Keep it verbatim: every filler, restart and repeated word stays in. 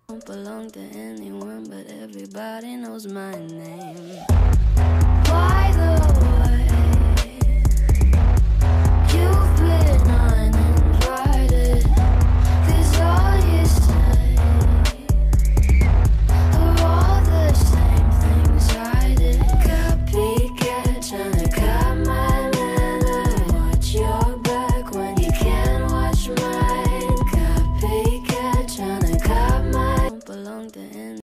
Don't belong to anyone, but everybody knows my name.